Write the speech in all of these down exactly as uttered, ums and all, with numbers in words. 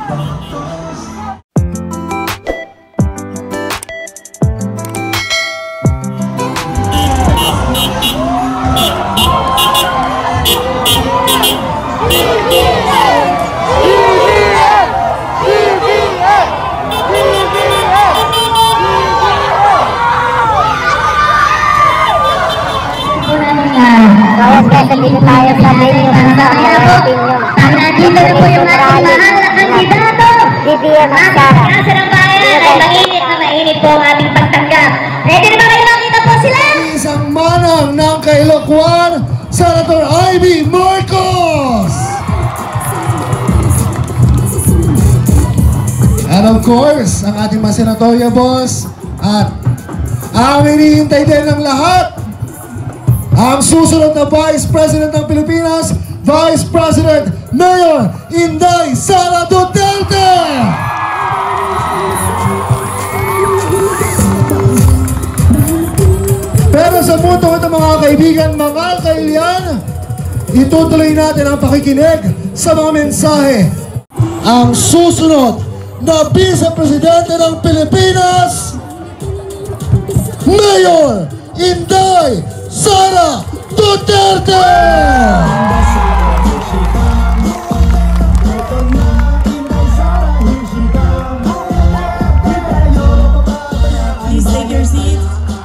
Sabihin tayo sa inyo ng ang nandito na po yung ating mahal na kandidato. Ang kasa ng bayan ay mainit na mainit po ang ating pagtanggap. Ready na ba kayo makita po sila? Isang manang ng Kailokuan, Senator Ivy Marcos! And of course, ang ating mga senatorya boss at ang hinihintay din ng lahat, ang susunod na Vice President ng Pilipinas, Vice President Mayor Inday Sara Duterte! Pero sa punto ito mga kaibigan, mga kailian, itutuloy natin ang pakikinig sa mga mensahe. Ang susunod na Vice Presidente ng Pilipinas, Mayor Inday Sara Duterte! Please take your seats.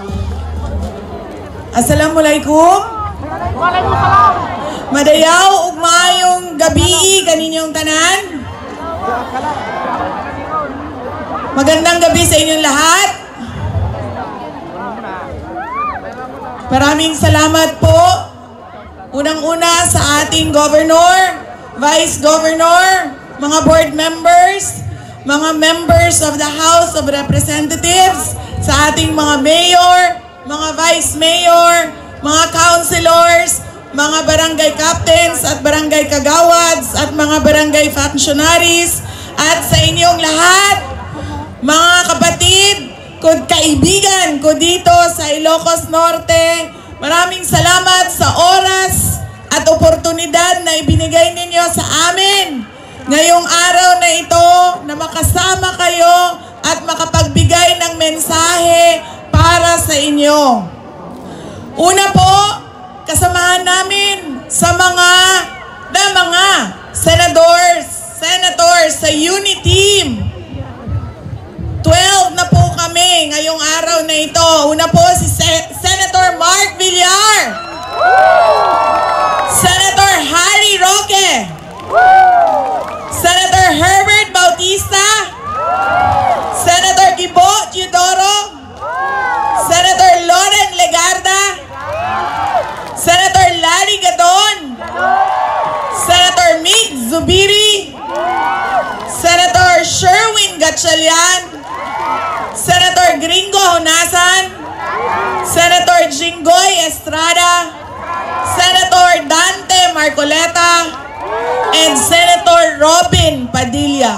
Assalamualaikum. Waalaikumsalam. Madayaw ug maayong gabi kaninyong tanan. Magandang gabi sa inyong lahat. Maraming salamat po. Unang-una sa ating Governor, Vice Governor, mga board members, mga members of the House of Representatives, sa ating mga mayor, mga vice mayor, mga councilors, mga barangay captains at barangay kagawads at mga barangay functionaries, at sa inyong lahat, mga kapatid, kung kaibigan ko dito sa Ilocos Norte, maraming salamat sa oras at oportunidad na ibinigay ninyo sa amin ngayong araw na ito na makasama kayo at makapagbigay ng mensahe para sa inyo. Una po, kasamahan namin sa mga na mga senadors, senators sa unity team. twelve na po kami ngayong araw na ito. Una po si Se- Senator Mark Villar. Senator Harry Roque. Senator Herbert Bautista. Senator Gibo Teodoro. Senator Loren Legarda. Senator Larry Gadon. Senator Mig Zubiri. Senator Sherwin Gatchalian. Senator Gringo Honasan, Senator Jinggoy Estrada, Senator Dante Marcoleta, and Senator Robin Padilla.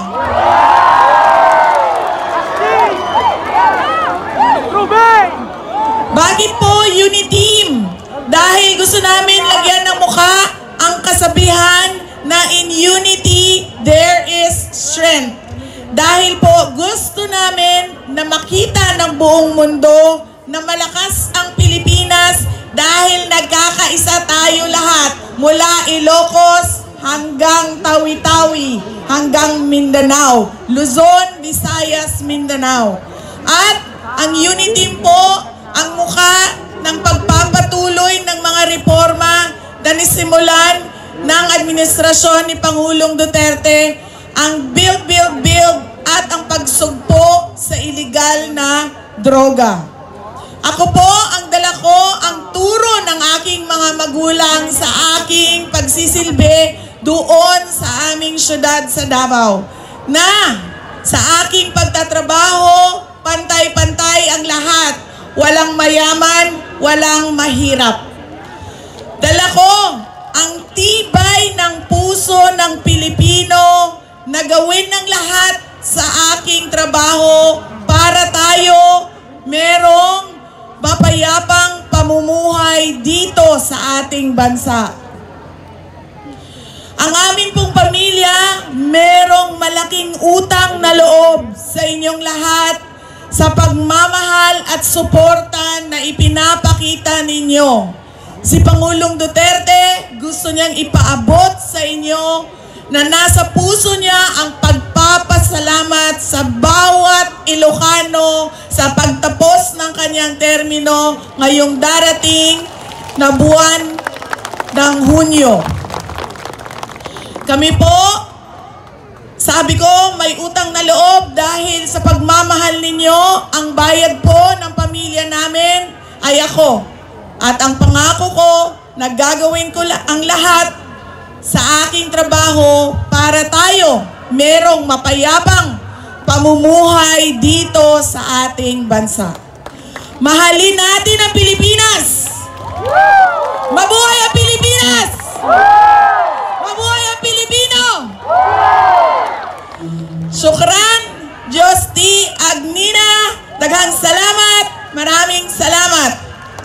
Bakit po unity team? Dahil gusto namin lagyan ng mukha ang kasabihan na in unity there is strength. Dahil po gusto namin na makita ng buong mundo na malakas ang Pilipinas dahil nagkakaisa tayo lahat mula Ilocos hanggang Tawi-Tawi, hanggang Mindanao, Luzon, Visayas, Mindanao. At ang unity po ang mukha ng pagpapatuloy ng mga reforma na nisimulan ng administrasyon ni Pangulong Duterte, ang build, build, build at ang pagsugpo sa iligal na droga. Ako po, ang dala ko, ang turo ng aking mga magulang sa aking pagsisilbi doon sa aming syudad sa Davao, na sa aking pagtatrabaho, pantay-pantay ang lahat. Walang mayaman, walang mahirap. Dala ko ang tibay ng puso ng Pilipino na gawin ng lahat sa aking trabaho para tayo merong mapayapang pamumuhay dito sa ating bansa. Ang amin pong pamilya merong malaki aking utang na loob sa inyong lahat sa pagmamahal at suporta na ipinapakita ninyo. Si Pangulong Duterte gusto niyang ipaabot sa inyo na nasa puso niya ang pagpapasalamat sa bawat Ilocano sa pagtapos ng kanyang termino ngayong darating na buwan ng Hunyo. Kami po, sabi ko, may utang na loob dahil sa pagmamahal ninyo, ang bayad po ng pamilya namin ay ako. At ang pangako ko, na gagawin ko ang lahat sa aking trabaho para tayo merong mapayapang pamumuhay dito sa ating bansa. Mahalin natin ang Pilipinas! Mabuhay ang Pilipinas! Mabuhay ang Pilipino! Shukran, Diyos ti Agnina, daghang salamat, maraming salamat.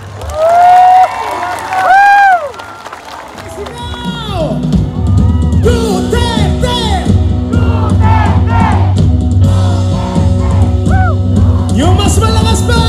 Yung mas malakas pa!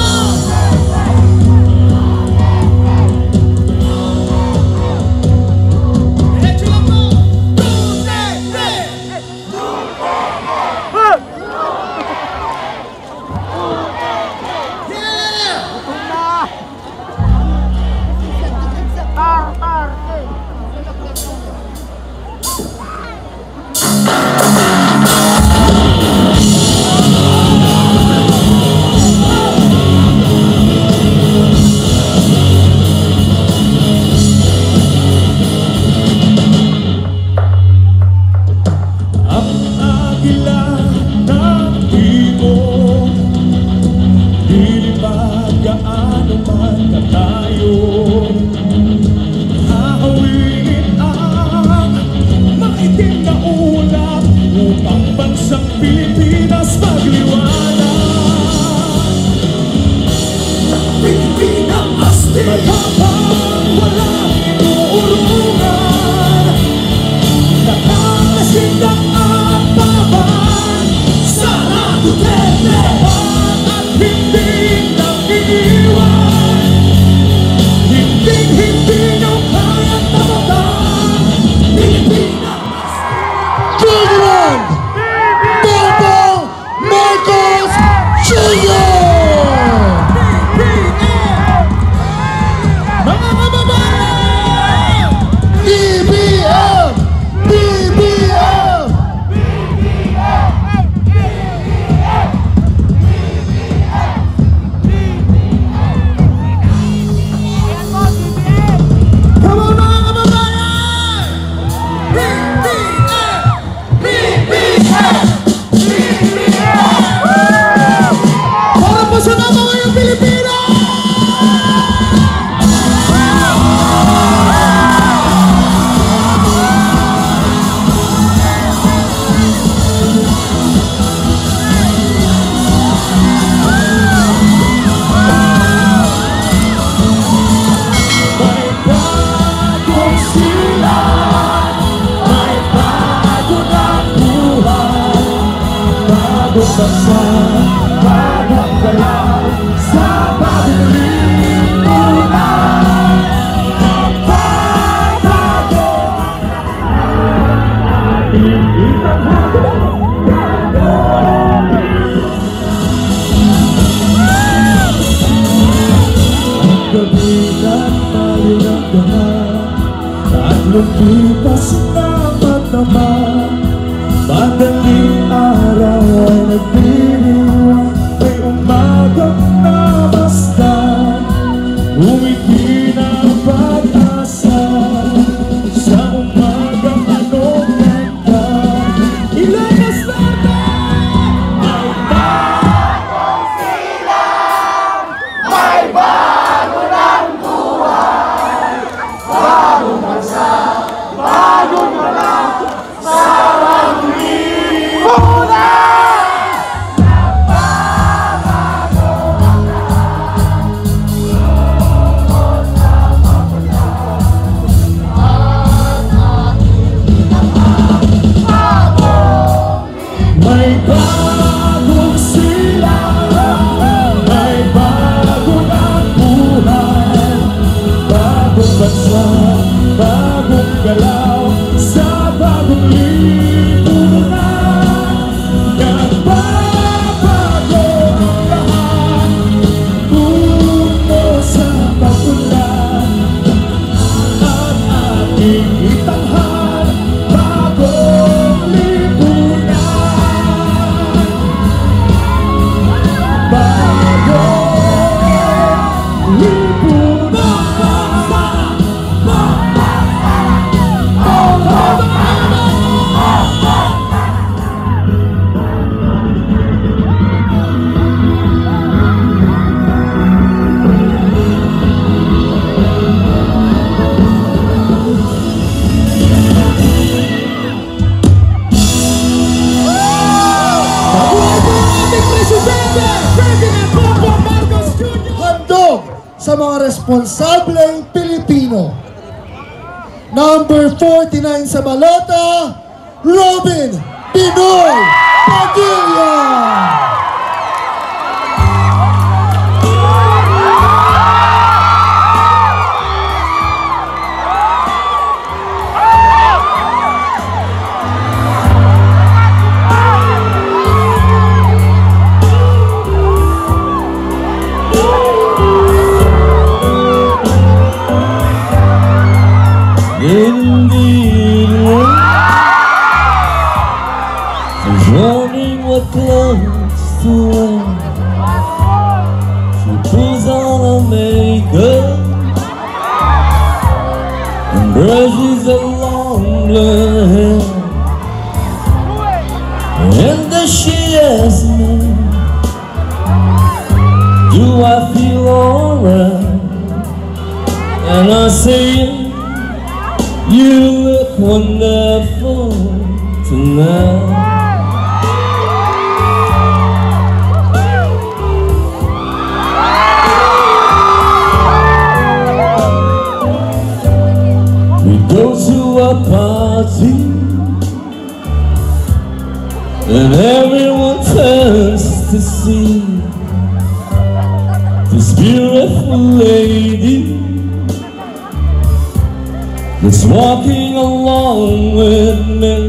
Lumipas na matama, madaling araw ay nagdiriwang, may umagang na basta, umiti na pag-asa, sa umagang anong ganda, ilakas natin! May bagong silang, may bago ng buhay, bagong bansa, bagong sa mga responsableng Pilipino. Number forty-nine sa balota, Robin Pinoy Padilla. Indeed, she's wondering what clothes to wear. She puts on her makeup and brushes her long blonde hair. And then she asks me, do I feel alright? And I say, you look wonderful tonight. We go to a party and everyone turns to see this beautiful lady that's walking along with me.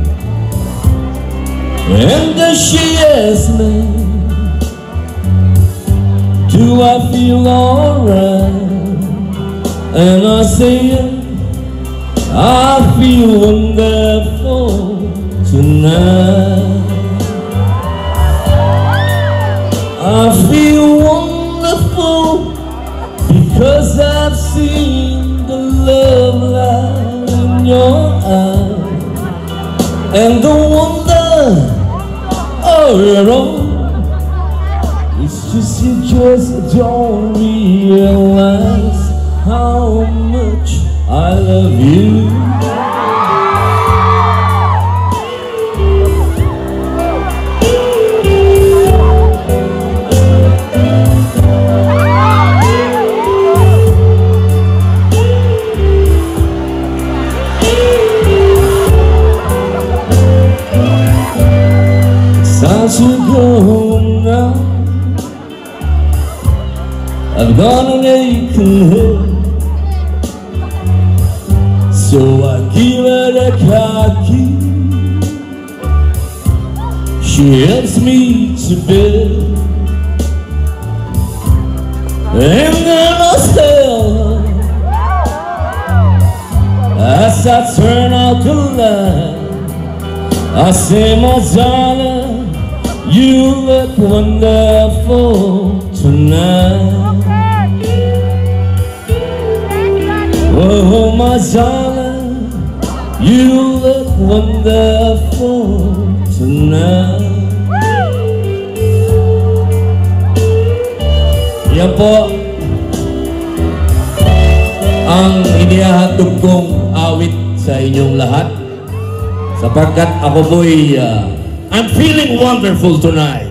And then she asks me, do I feel alright? And I say, I feel wonderful tonight. I feel wonderful because I've seen the love light in your eyes and the wonder of your own. It's just you just don't realize how much I love you. Time to go home now. I've got an aching head, so I give her the car key. She helps me to bed, and then I tell her as I turn out the light, I say, my darling, you look wonderful tonight. Oh, my darling, you look wonderful tonight. Yan po ang inihahatog kong awit sa inyong lahat, sapagkat ako po'y uh, I'm feeling wonderful tonight.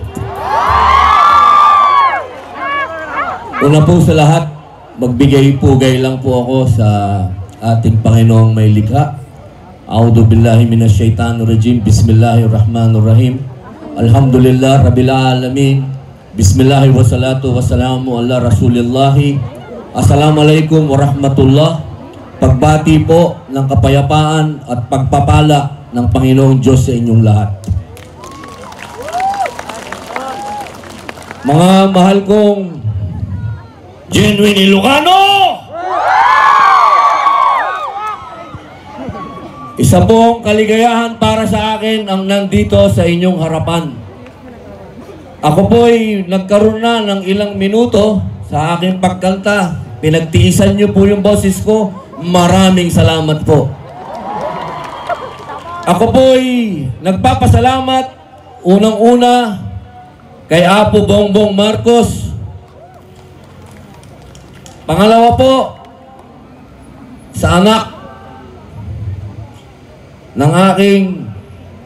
Una po sa lahat, magbigay-pugay lang po ako sa ating Panginoong may likha. A'udhu billahi minash shaitanir rajim. Bismillahirrahmanirrahim. Alhamdulillah rabbil alamin. Bismillahi wassalatu wassalamu ala rasulillahi. Assalamualaikum warahmatullah. Pagbati po ng kapayapaan at pagpapala ng Panginoong Diyos sa inyong lahat. Mga mahal kong genuine Ilocano! Isa pong kaligayahan para sa akin ang nandito sa inyong harapan. Ako po'y nagkaroon na ng ilang minuto sa aking pagkanta. Pinagtiisan niyo po yung boses ko. Maraming salamat po. Ako po'y nagpapasalamat unang-una kay Apo Bongbong Marcos. Pangalawa po, sa anak ng aking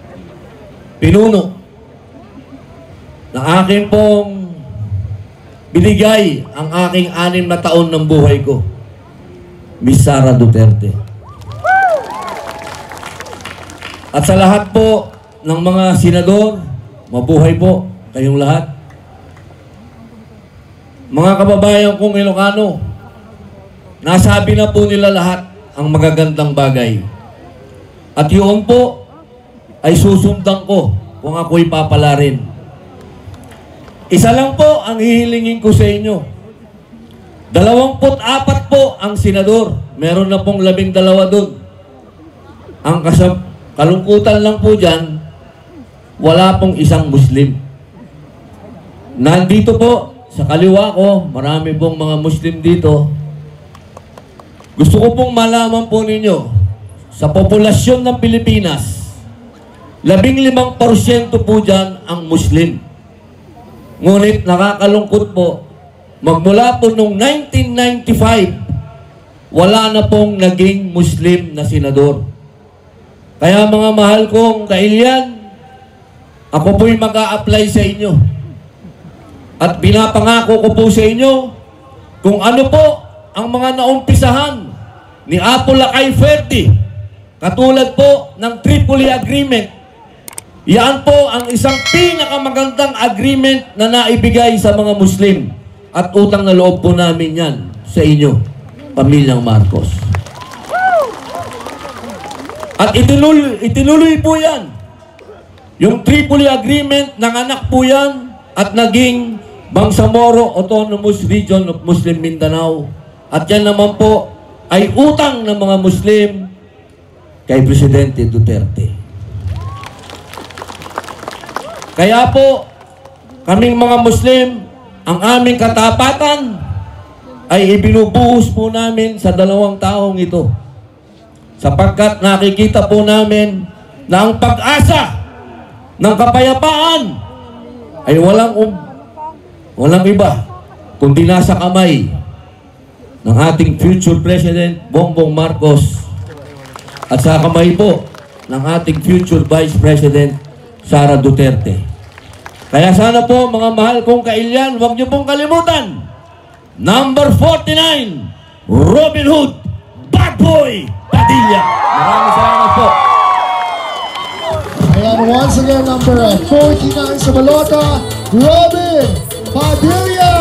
pinuno, ng aking pong binigay ang aking anim na taon ng buhay ko, Miss Sara Duterte. At sa lahat po ng mga senador, mabuhay po kayong lahat. Mga kababayan kong Ilocano, nasabi na po nila lahat ang magagandang bagay. At yun po ay susundan ko kung ako'y papalarin. Isa lang po ang hihilingin ko sa inyo. Dalawamput apat po ang senador. Meron na pong labing dalawa doon. Ang kasab kalungkutan lang po dyan, wala pong isang Muslim. Nandito po, sa kaliwa ko, marami pong mga Muslim dito. Gusto ko pong malaman po ninyo, sa populasyon ng Pilipinas, labing limang porsyento po dyan ang Muslim. Ngunit nakakalungkot po, magmula po noong nineteen ninety-five, wala na pong naging Muslim na senador. Kaya mga mahal kong kailyan, ako po'y mag-a-apply sa inyo. At pinapangako ko po sa inyo kung ano po ang mga naumpisahan ni Apo Lakay Ferte, katulad po ng Tripoli Agreement. Yan po ang isang pinakamagandang agreement na naibigay sa mga Muslim. At utang na loob po namin yan sa inyo, Pamilyang Marcos. At itinuloy, itinuloy po yan. Yung Tripoli Agreement, nanganak po yan at naging Bangsamoro Autonomous Region of Muslim Mindanao. At yan naman po ay utang ng mga Muslim kay Presidente Duterte. Kaya po, kaming mga Muslim, ang aming katapatan ay ibinubuhos po namin sa dalawang taong ito. Sapagkat nakikita po namin na ang pag-asa ng kapayapaan ay walang um, walang iba kundi nasa kamay ng ating future President Bongbong Marcos at sa kamay po ng ating future Vice President Sara Duterte. Kaya sana po mga mahal kong kailyan, huwag niyo pong kalimutan, number forty-nine, Robin Hood Bad Boy Padilla. Maraming salamat po. Ayan, once again, number forty-nine sa balota, Robin Padilla.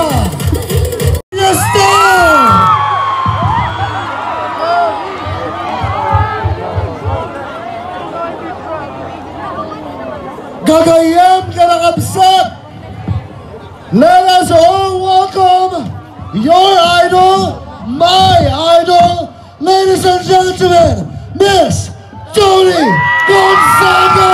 Gagayam Kalakabsat! Let us all welcome your idol, my idol, ladies and gentlemen, Miss Toni Gonzaga!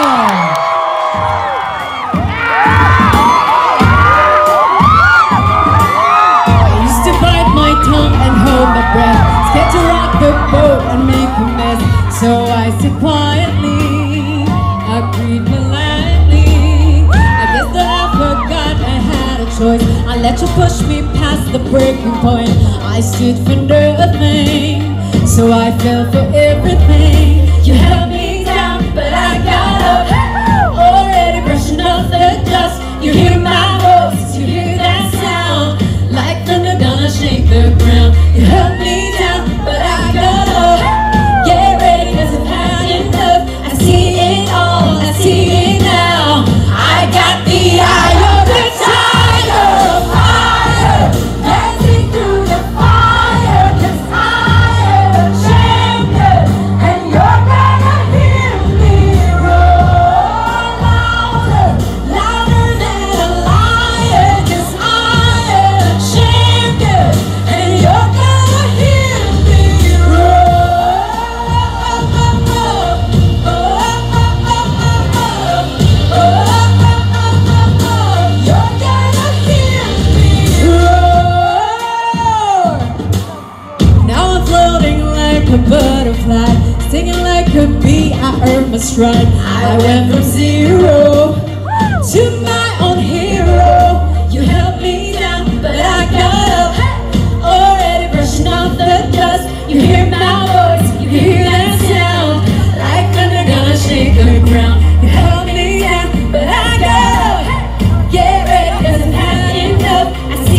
I used to bite my tongue and hold my breath, scared to rock the boat and make a mess, so I sit quietly, I breathe politely. I guess that I forgot I had a choice. I let you push me past the breaking point. I stood for nothing, so I fell for everything. You held me down, but I got up. Already brushing off the dust. You hear my voice, you hear that sound, like thunder gonna shake the ground. You held me down, but I got up. Get ready, 'cause I've had enough. I see it all, I see it now. I got the eye of the tiger, fire, dancing through the fire, 'cause I am a champion, and you're gonna hear me roar louder, louder than a lion, 'cause I am a champion, and you're gonna hear me roar. You're gonna hear me roar. Now I'm floating like a butterfly, singing like a bee, I earned my stride. I went from zero to my own hero. You held me down, but I got up. Already brushing off the dust. You hear my voice, you hear that sound, like thunder gonna shake the ground. You held me down, but I got up. Get ready, 'cause I've had enough. I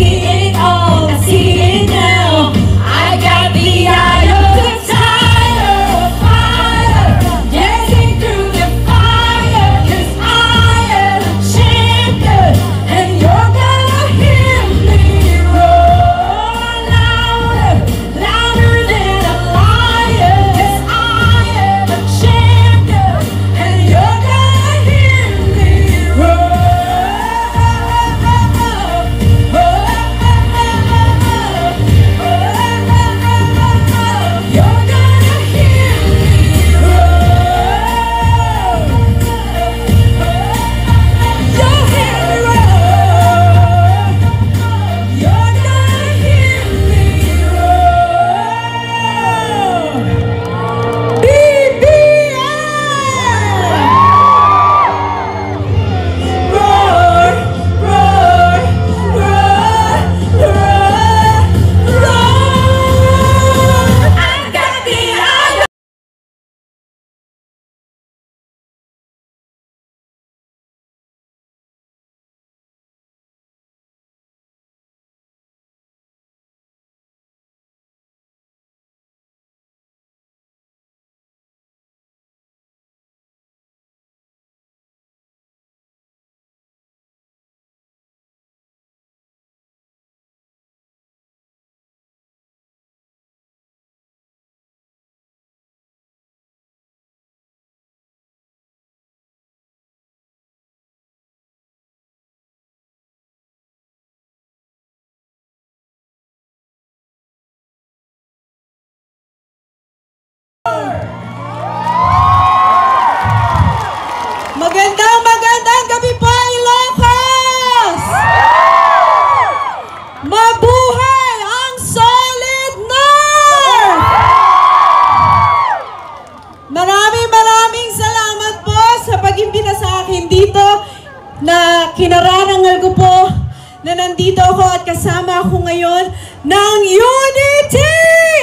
maraming salamat po sa pag-imbita sa akin dito na kinararangal ko po na nandito ako at kasama ako ngayon ng Unity!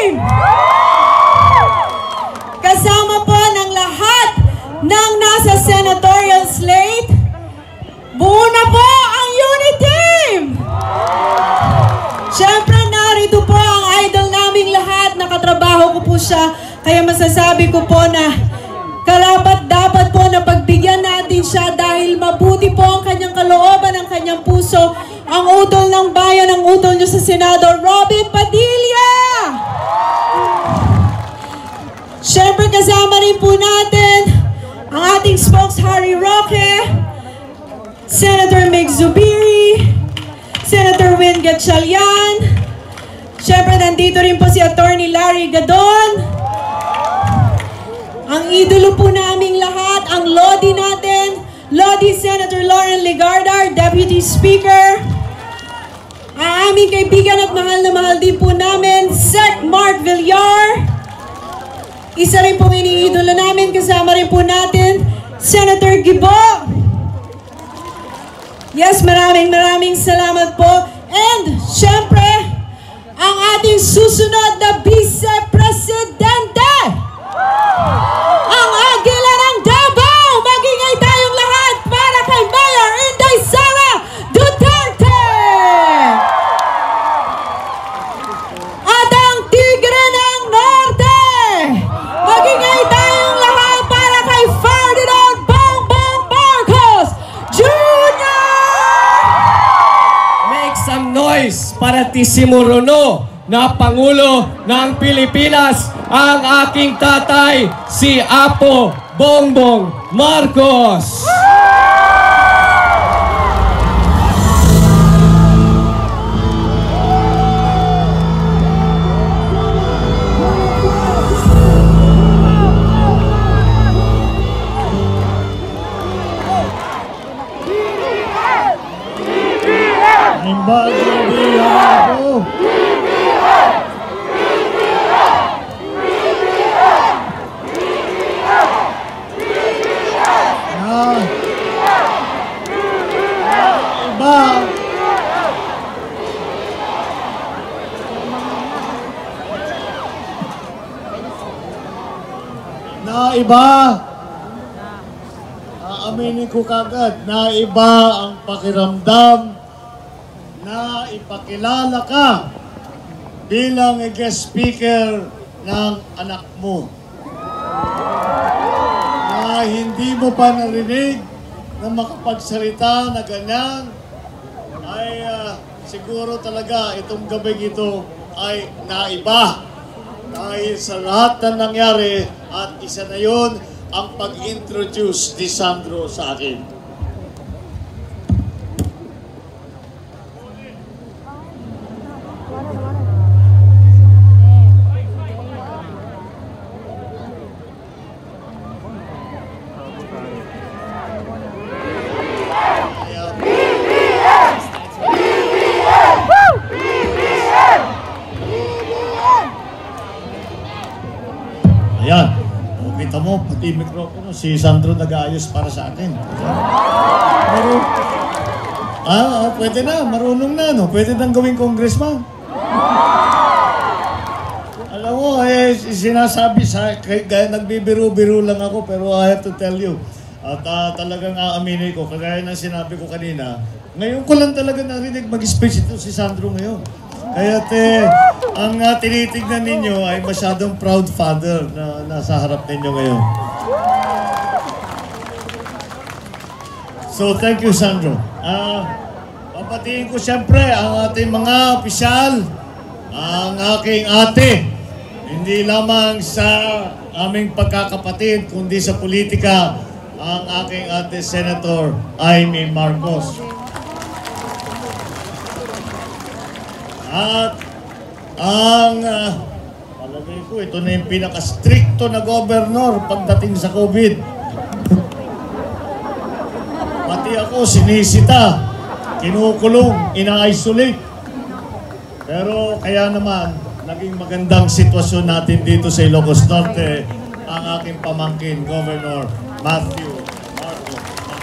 Kasama po ng lahat ng nasa senatorial slate. Buo na po ang Unity! Siyempre narito po ang idol naming lahat, nakatrabaho ko po siya, kaya masasabi ko po na karapat dapat po na pagbigyan natin siya dahil mabuti po ang kanyang kalooban, ang kanyang puso, ang utol ng bayan, ang utol niyo sa Senador Robin Padilla! Siyempre kasama rin po natin ang ating spokes Harry Roque, Senator Meg Zubiri, Senator Win Gatchalian, siyempre nandito rin po si Attorney Larry Gadon, ang idolo po naming lahat, ang Lodi natin, Lodi Senator Lauren Legarda, Deputy Speaker, ang aming kaibigan at mahal na mahal din po namin, Sec Mark Villar, isa rin pong iniidolo namin, kasama rin po natin, Senator Gibo. Yes, maraming maraming salamat po. And, syempre, ang ating susunod na Vice-Presidente, ang Agila ng Davao. Magingay tayong lahat para kay Mayor Inday Sara Duterte. At ang Tigre ng Norte. Magingay tayong lahat para kay Ferdinand Bongbong Marcos Junior Make some noise para Tisimuruno na Pangulo ng Pilipinas, ang aking tatay, si Apo Bongbong Marcos. Na iba, aaminin ko kagad, na iba ang pakiramdam na ipakilala ka bilang guest speaker ng anak mo. Na hindi mo pa narinig na makapagsalita na ganyan, ay uh, siguro talaga itong gabing ito ay naiba. Dahil sa lahat na nangyari, at isa na yun ang pag-introduce ni Sandro sa akin. Ayan. O, kita mo, pati mikropono, si Sandro nag-aayos para sa akin. Pero, ah, pwede na, marunong na, no? Pwede nang gawing congressman. Alam mo, eh, sinasabi sa, kaya nagbibiro-biro lang ako, pero I have to tell you, at uh, talagang aaminin ko, kagaya ng sinabi ko kanina, ngayon ko lang talaga narinig mag-speech ito si Sandro ngayon. Kaya te, ang uh, tinitignan ninyo ay masyadong proud father na nasa harap ninyo ngayon. So, thank you, Sandro. Uh, papatiin ko siyempre ang ating mga opisyal, ang aking ate, hindi lamang sa aming pagkakapatid, kundi sa politika, ang aking ate Senator Amy Marcos. At ang uh, palagay ko, ito na yung pinaka-stricto na governor pagdating sa COVID. Pati ako, sinisita, kinukulong, ina-isolate. Pero kaya naman, naging magandang sitwasyon natin dito sa Ilocos Norte ang aking pamangkin, Governor Matthew Marco.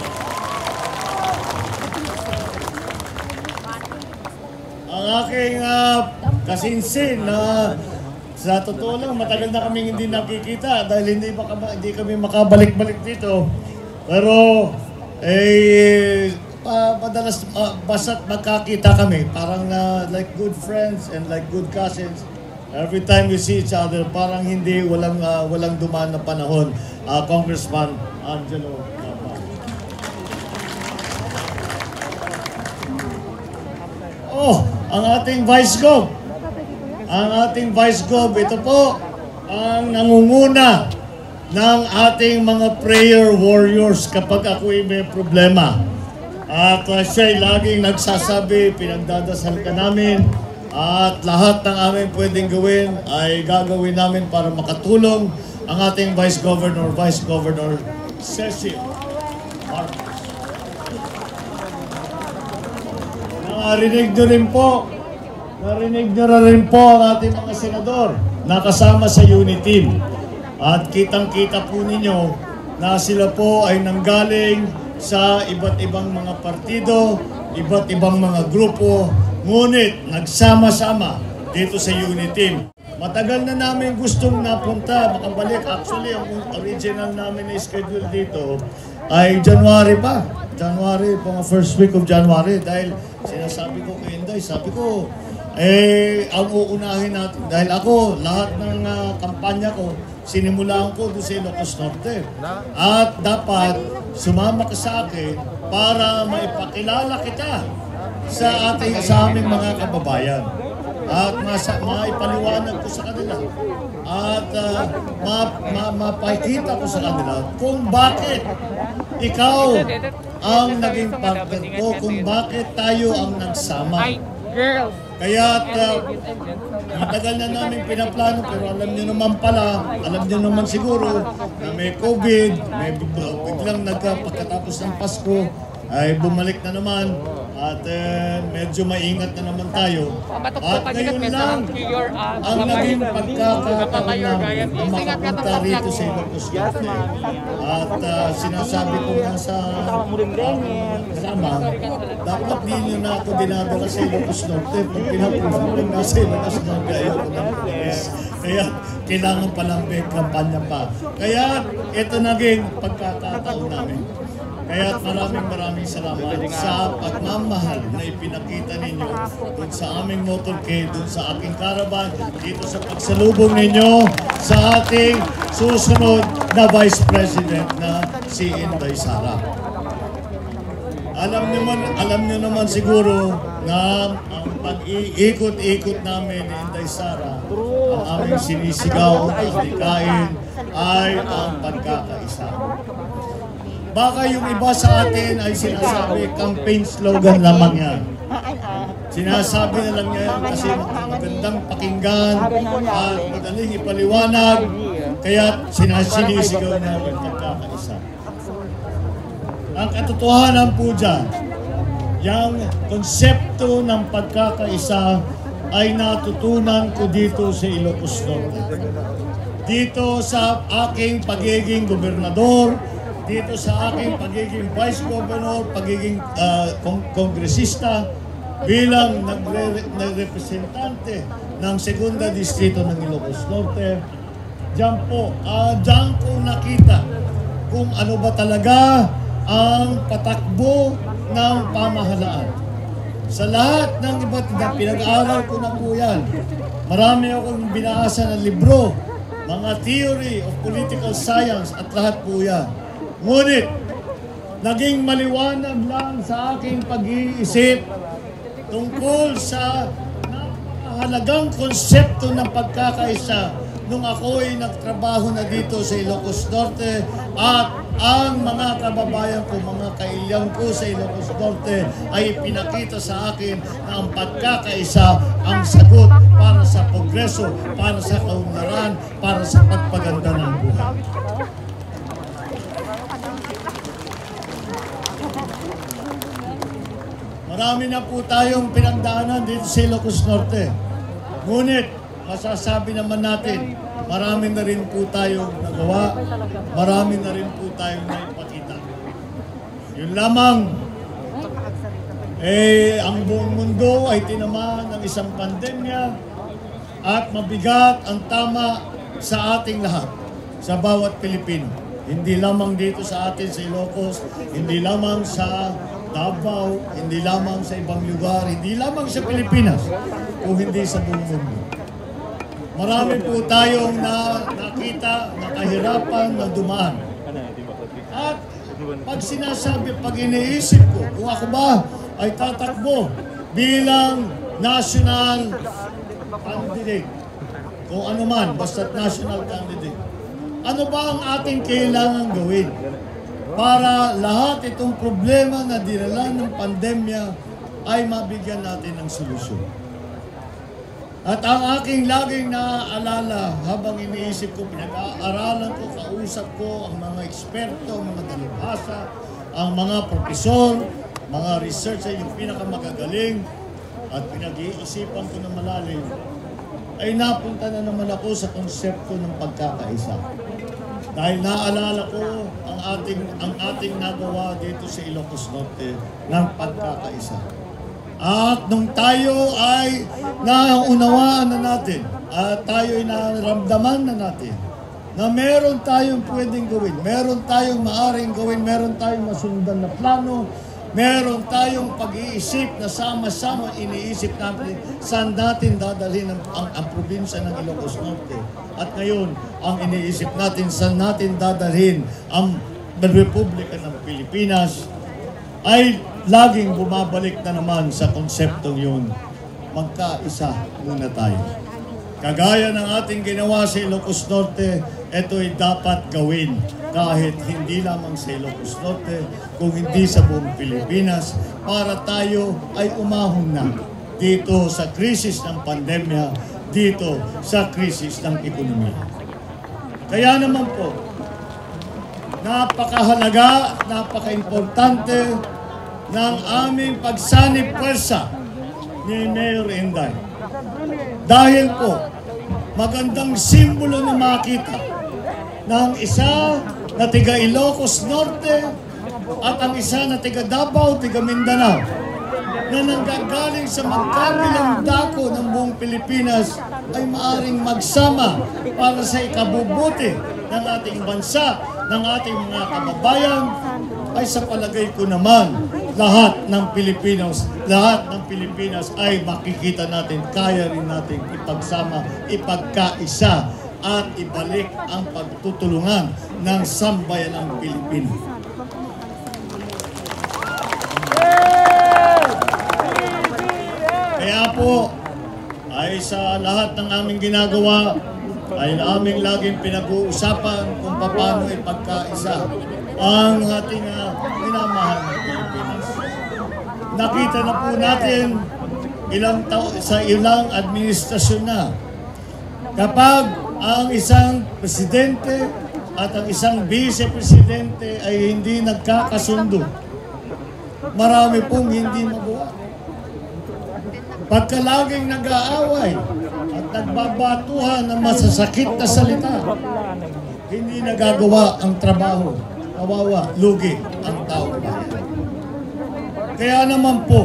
Ang aking uh, kasinsin na sa totoo lang, matagal na kaming hindi nakikita dahil hindi, maka, hindi kami makabalik-balik dito. Pero, eh, uh, madalas, uh, basta't magkakita kami, parang uh, like good friends and like good cousins. Every time we see each other, parang hindi, walang, uh, walang dumaan na panahon. Uh, Congressman Angelo Capa. Oh, ang ating Vice Gov. Ang ating Vice Gov, ito po ang nangunguna ng ating mga prayer warriors kapag ako'y may problema. At uh, siya'y laging nagsasabi, pinagdadasal ka namin, at lahat ng aming pwedeng gawin ay gagawin namin para makatulong ang ating Vice Governor, Vice Governor Cecil Marcos. Narinig nyo rin po, narinig nyo rin po ang ating mga senador na kasama sa unit team. At kitang-kita po ninyo na sila po ay nanggaling sa iba't ibang mga partido, iba't ibang mga grupo, ngunit nagsama-sama dito sa unit team. Matagal na namin gustong napunta, makabalik. Actually, ang original namin na schedule dito ay January pa. January, mga first week of January. Dahil sinasabi ko kay Inday, sabi ko, eh, ang uunahin natin. Dahil ako, lahat ng uh, kampanya ko, sinimulaan ko doon sa Ilocos Norte. At dapat sumama ka sa akin para maipakilala kita sa ating sa aming mga kababayan. At masa, maipaliwanag ko sa kanila. At uh, ma, ma, mapakita ko sa kanila kung bakit ikaw ang naging partner ko, kung bakit tayo ang nagsama. Kaya uh, matagal na namin pinaplano, pero alam nyo naman pala, alam nyo naman siguro na may COVID, may biglang nagpagkatapos ng Pasko, ay bumalik na naman at uh, medyo maingat na naman tayo. At ngayon lang ang naging pagkakataon namin na makapunta rito sa Ilocos Norte. At uh, sinasabi ko nga sa kasama, dapat din nyo na ako dinadala sa Ilocos Norte. Pag pinapunta ko nga sa Ilocos Norte, ayaw ko ng pulis. Kaya kailangan palang may kampanya pa. Kaya ito naging pagkakataon namin. Kaya maraming maraming salamat sa pagmamahal na ipinakita ninyo doon sa aming motorcade, doon sa aking caravan, dito sa pagsalubong ninyo sa ating susunod na Vice President na si Inday Sara. Alam niyo man, alam niyo naman siguro na ang pag-iikot-ikot namin ni Inday Sara, ang aming sinisigaw at dikain ay ang pagkakaisa. Baka yung iba sa atin ay sinasabi, campaign slogan lamang yan. Sinasabi na lang yan kasi magandang pakinggan at madaling ipaliwanag, kaya sinasinisigaw na yung pagkakaisa. Ang katotohanan po dyan, yung konsepto ng pagkakaisa ay natutunan ko dito sa Ilocos Norte. Dito sa aking pagiging gobernador, dito sa aking pagiging vice governor, pagiging uh, kong kongresista, bilang nagre-representante ng Segunda Distrito ng Ilocos Norte, diyan po, uh, diyan ko nakita kung ano ba talaga ang patakbo ng pamahalaan. Sa lahat ng iba't ibang pinag-aaral ko na po yan. Marami akong binasa ng libro, mga theory of political science at lahat po yan. Ngunit, naging maliwanag lang sa aking pag-iisip tungkol sa napakahalagang konsepto ng pagkakaisa nung ako'y nagtrabaho na dito sa Ilocos Norte at ang mga kababayan ko, mga kailyang ko sa Ilocos Norte ay pinakita sa akin na ang pagkakaisa ang sagot para sa progreso, para sa kaunlaran, para sa pagpaganda ng buhay. Marami na po tayong pinagdaanan dito sa Ilocos Norte. Ngunit, masasabi naman natin, marami na rin po tayong nagawa, marami na rin po tayong naipakita. Yun lamang, eh, ang buong mundo ay tinamaan ng isang pandemya at mabigat ang tama sa ating lahat, sa bawat Pilipino. Hindi lamang dito sa atin sa Ilocos, hindi lamang sa Davao, hindi lamang sa ibang lugar, hindi lamang sa Pilipinas, kung hindi sa buong mundo. Marami po tayong na, nakita, nakahirapan, na dumaan. At pag sinasabi, pag iniisip ko, kung ako ba ay tatakbo bilang national candidate, kung ano man, basta national candidate, ano ba ang ating kailangan gawin para lahat itong problema na dinala ng pandemya ay mabigyan natin ng solusyon? At ang aking laging naaalala habang iniisip ko, pinag-aaralan ko, kausap ko ang mga eksperto, ang mga dalubhasa, ang mga profesor, mga researcher, yung pinakamagagaling, at pinag-iisipan ko na malalim, ay napunta na naman ako sa konsepto ng pagkakaisa. Dahil naalala ko ang ating, ang ating nagawa dito sa Ilocos Norte ng pagkakaisa. At nung tayo ay naunawaan na natin at tayo ay naramdaman na natin na meron tayong pwedeng gawin, meron tayong maaring gawin, meron tayong masundan na plano, meron tayong pag-iisip na sama-sama iniisip natin saan natin dadalhin ang, ang, ang probinsya ng Ilocos Norte. At ngayon, ang iniisip natin saan natin dadalhin ang Republika ng Pilipinas ay laging bumabalik na naman sa konseptong yun. Magkaisa muna tayo. Kagaya ng ating ginawa sa Ilocos Norte, ito ay dapat gawin kahit hindi lamang sa Ilocos Norte, kung hindi sa buong Pilipinas, para tayo ay umahon na dito sa krisis ng pandemya, dito sa krisis ng ekonomiya. Kaya naman po, napakahalaga, napaka-importante ng aming pagsanib pwersa ni Mayor Inday. Dahil po, magandang simbolo na makita ng isa na tiga Ilocos Norte at ang isa na tiga Davao, tiga Mindanao, na nanggagaling sa magkabilang dako ng buong Pilipinas ay maaring magsama para sa ikabubuti ng ating bansa, ng ating mga kababayan, ay sa palagay ko naman, lahat ng Pilipinos, lahat ng Pilipinas ay makikita natin, kaya rin natin ipagsama, ipagkaisa, at ibalik ang pagtutulungan ng sambayan ng Pilipino. Kaya po, ay sa lahat ng aming ginagawa, ay aming laging pinag-uusapan kung paano ipagkaisa ang ating uh, minamahal na Pilipinas. Nakita na po natin ilang tao, sa ilang administrasyon na, kapag ang isang presidente at ang isang vice-presidente ay hindi nagkakasundo, marami pong hindi magawa. Pagka laging nag-aaway at nagbabatuhan ng masasakit na salita, hindi nagagawa ang trabaho. Kawawa, lugi ang tao. Kaya naman po,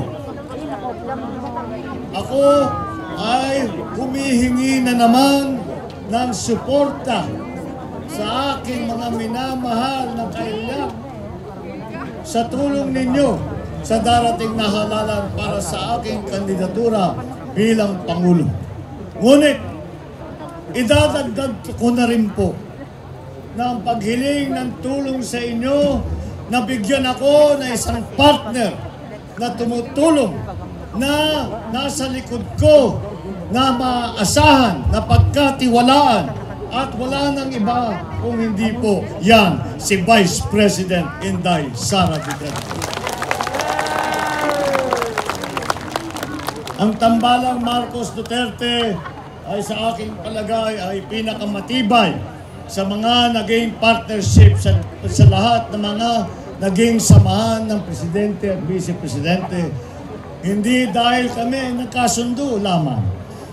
ako ay humihingi na naman ng suporta sa aking mga minamahal na kaibigan sa tulong ninyo sa darating na halalan para sa aking kandidatura bilang Pangulo. Ngunit, idadagdag ko na rin po na ang paghiling ng tulong sa inyo na bigyan ako na isang partner na tumutulong, na nasa likod ko, na maasahan, na pagkatiwalaan, at wala nang iba kung hindi po yan si Vice President Inday Sara Duterte. Ang tambalang Marcos Duterte ay sa aking palagay ay pinakamatibay sa mga naging partnership sa, sa lahat ng mga naging samahan ng Presidente at Vice Presidente. Hindi dahil kami nagkasundo lamang,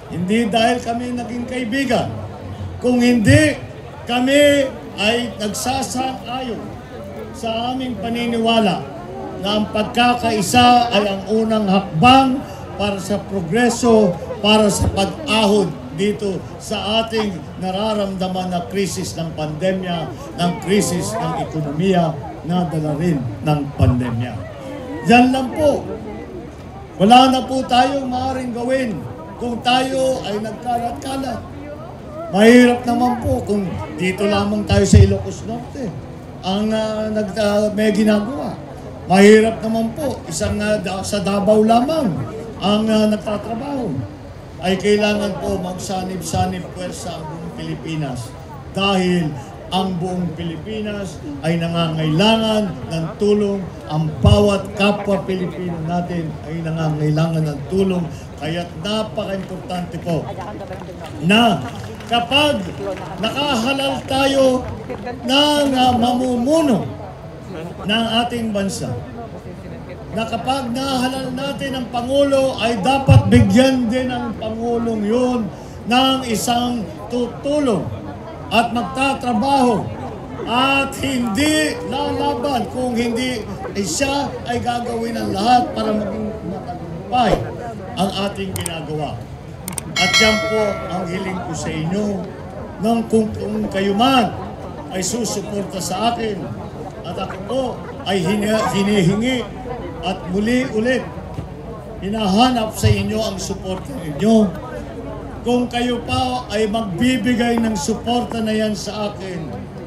Hindi dahil kami naging kaibigan. Kung hindi, kami ay nagsasang-ayon sa aming paniniwala na ang pagkakaisa ay ang unang hakbang para sa progreso, para sa pag-ahon dito sa ating nararamdaman na krisis ng pandemya, ng krisis ng ekonomiya na dala rin ng pandemya. Yan lang po. Wala na po tayong maaaring gawin kung tayo ay nagkalat-kalat. Mahirap naman po kung dito lamang tayo sa Ilocos Norte ang uh, nag, uh, may ginagawa. Mahirap naman po isang uh, sa Davao lamang ang uh, nagtatrabaho. Ay kailangan po magsanib-sanib puwersa ang buong Pilipinas dahil ang buong Pilipinas ay nangangailangan ng tulong. Ang bawat kapwa Pilipino natin ay nangangailangan ng tulong. Kaya't napaka-importante po na kapag nakahalal tayo ng uh, mamumuno ng ating bansa, na kapag nahalal natin ang Pangulo ay dapat bigyan din ang Pangulong yun ng isang tutulong at magtatrabaho at hindi lalaban kung hindi eh, siya ay gagawin ang lahat para maging matagumpay ang ating ginagawa. At yan po ang hiling ko sa inyo nang kung, kung kayo man ay susuporta sa akin at ako po ay hinihingi at muli ulit, hinahanap sa inyo ang suporta ninyo. Kung kayo pa ay magbibigay ng suporta na yan sa akin,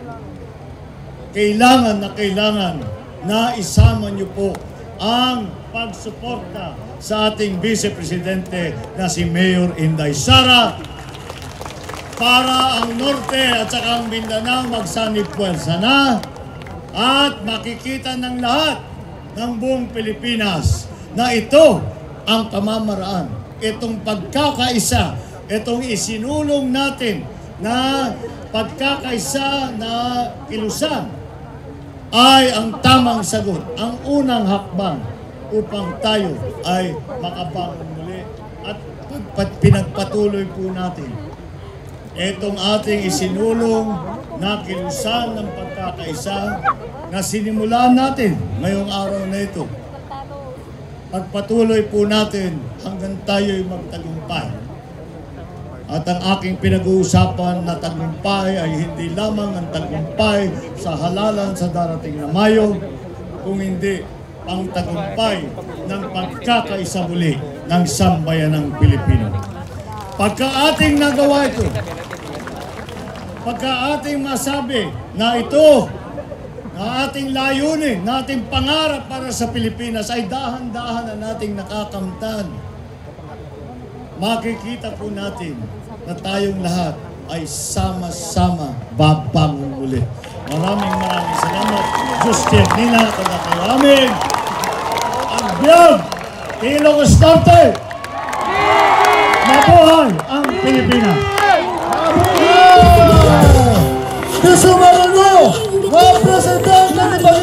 kailangan na kailangan na isama nyo po ang pagsuporta sa ating Vice Presidente na si Mayor Inday Sara para ang Norte at saka ang Mindanao magsanib puwersa na at makikita ng lahat ng buong Pilipinas na ito ang pamamaraan, itong pagkakaisa, itong isinulong natin na pagkakaisa na kilusan ay ang tamang sagot, ang unang hakbang upang tayo ay makabangon muli at pinagpatuloy po natin itong ating isinulong na kilusan ng pagkakaisa na sinimulan natin ngayong araw na ito. Pagpatuloy po natin hanggang tayo'y magtagumpay. At ang aking pinag-uusapan na tagumpay ay hindi lamang ang tagumpay sa halalan sa darating na Mayo, kung hindi ang tagumpay ng pagkakaisa muli ng sambayan ng Pilipino. Pagka ating nagawa ito, pagka ating masabi na ito na ating layunin, na ating pangarap para sa Pilipinas ay dahan-dahan na nating nakakamtan, makikita po natin na tayong lahat ay sama-sama babangon ulit. Maraming maraming salamat. Diyos Nina, kagakayo amin. Ang biyag, Ilocos Norte. Mabuhay ang Pilipinas. Mabuhay! Gusto mo rin mo, mga presidente ng